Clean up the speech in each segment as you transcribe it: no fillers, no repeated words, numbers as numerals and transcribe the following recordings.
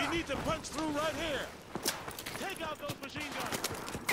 need to punch through right here. Take out those machine guns.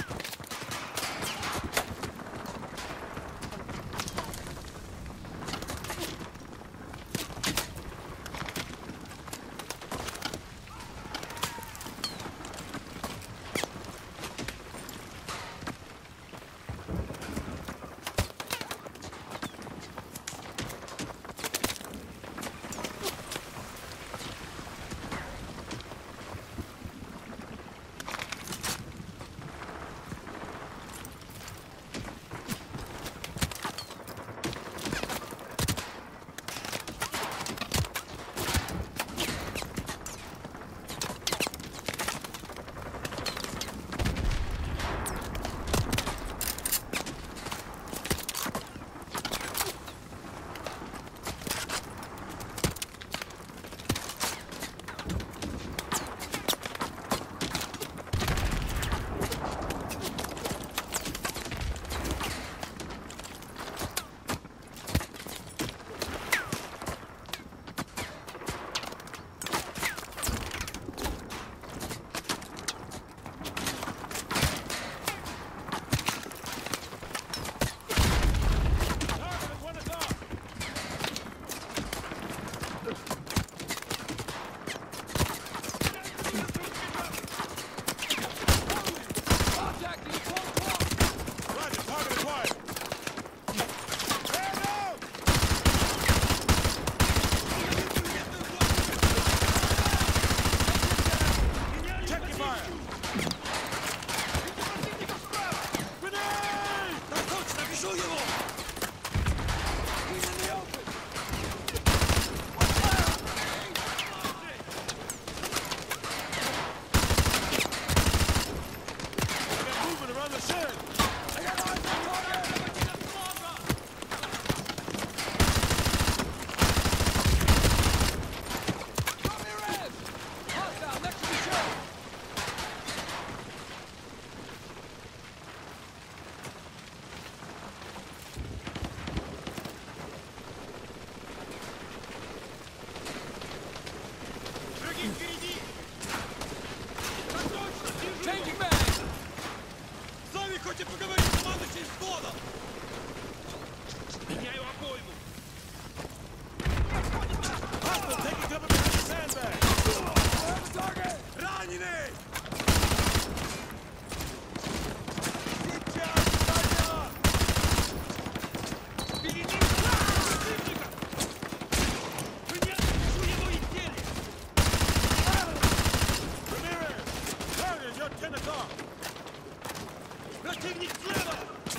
Противник слева!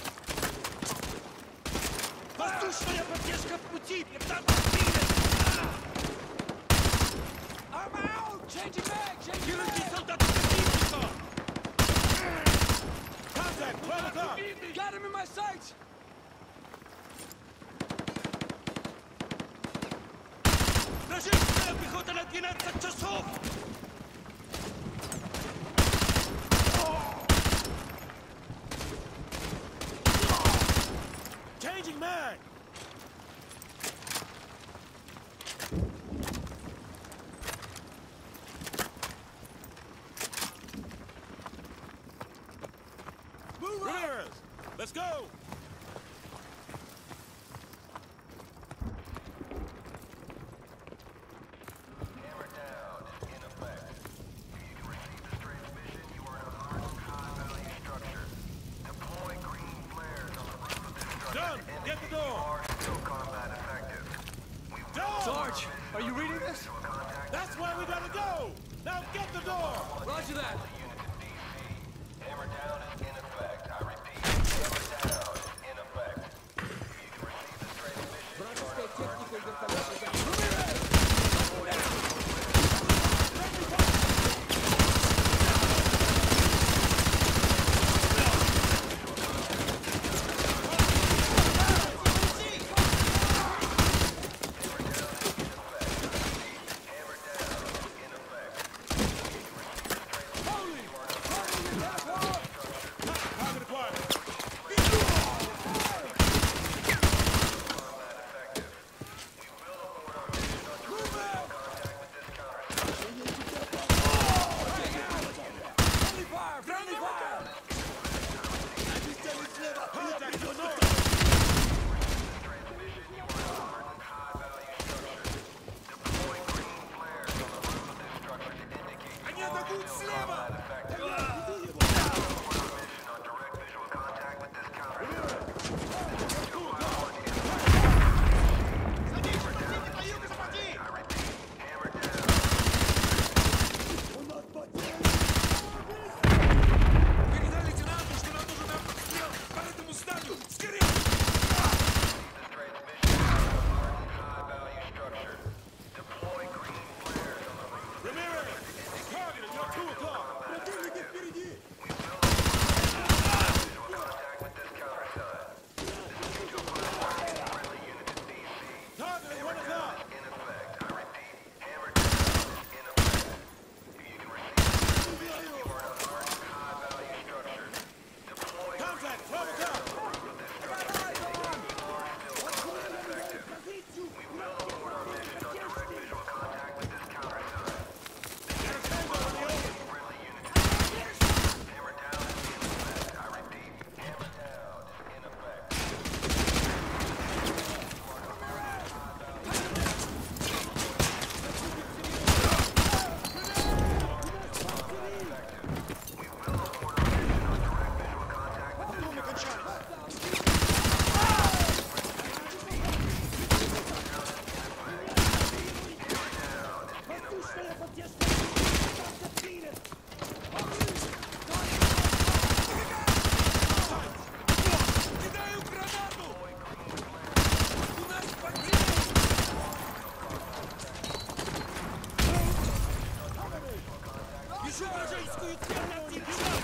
Воздушная поддержка в пути! Там подбили! I'm out! Changing back! Changing солдаты противника! Contact! 12 o'clock! Got him in my sights! Вражеская пехота на 12 часов! Changing mag! Move Ramirez! Let's go! Done! Get the door! Done! Sarge, are you reading this? That's where we gotta go! Now get the door! Roger that. Hammer down is in effect. I repeat, hammer down in effect. You can receive this transmission. High-value structure. Deploy green flares on the roof. Ramirez, target at your 2 o'clock. Противники впереди! Visual contact with this countersign. This is 255 friendly unit to DC. Target at 1 o'clock. In effect. I repeat, hammer down is in effect. If you can receive this mission, you are in a hardened high-value structure. Deploy Contact, 12 o'clock. Кидаю гранату! У нас противник! Вижу вражескую цель!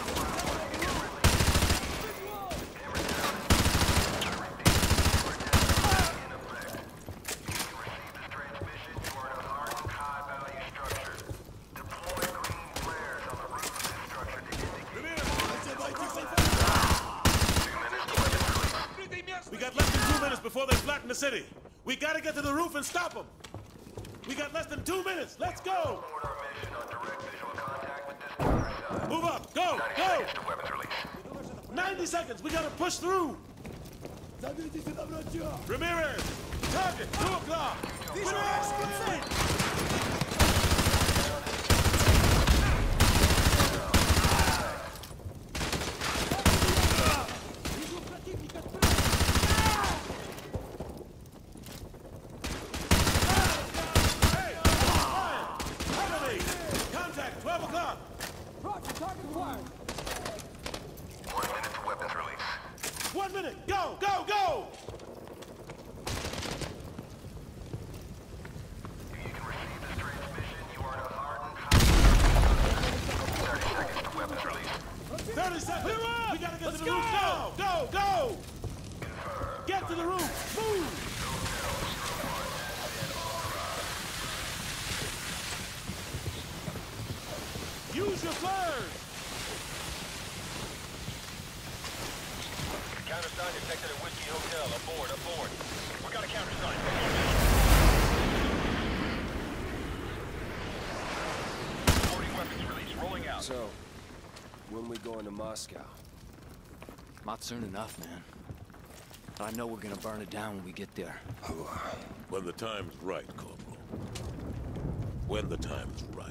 We got less than 2 minutes before they flatten the city. We gotta get to the roof and stop them. We got less than 2 minutes. Let's go. Move up. Go. Go. 90 seconds. We gotta push through. Заберитесь на врача! Ramirez, target 2 o'clock. Вижу вражескую цель! Вижу противника справа! Hey, fire. Heavily. Contact 12 o'clock. Roger, target acquired! 1 minute to weapons release. 1 minute. Go. Go. Go. If you can receive this transmission, you are in a hardened high. 30 seconds to weapons release. 30 seconds. We gotta get to the roof now. Go. Go. Get to the roof. Move. Use your flares. Countersign detected at Whiskey Hotel. Aboard, aboard. We got a countersign. 40 weapons release, rolling out. So, when we going to Moscow? Not soon enough, man. But I know we're gonna burn it down when we get there. When the time's right, Corporal. When the time's right.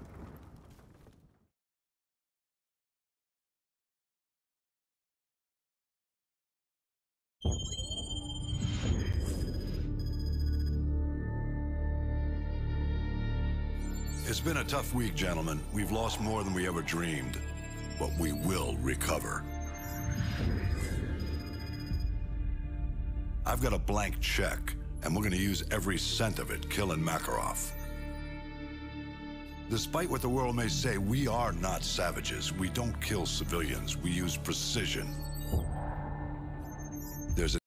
It's been a tough week, gentlemen. We've lost more than we ever dreamed, but we will recover. I've got a blank check, and we're going to use every cent of it killing Makarov. Despite what the world may say, we are not savages. We don't kill civilians. We use precision. There's a